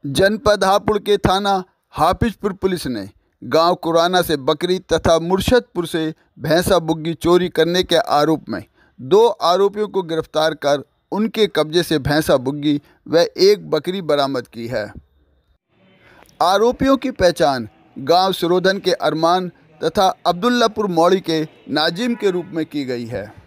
जनपद हापुड़ के थाना हाफिजपुर पुलिस ने गांव कुराना से बकरी तथा मुर्शदपुर से भैंसा बुग्गी चोरी करने के आरोप में 2 आरोपियों को गिरफ्तार कर उनके कब्जे से भैंसा बुग्गी व 1 बकरी बरामद की है। आरोपियों की पहचान गांव सिरोधन के अरमान तथा अब्दुल्लापुर मौड़ी के नाजिम के रूप में की गई है।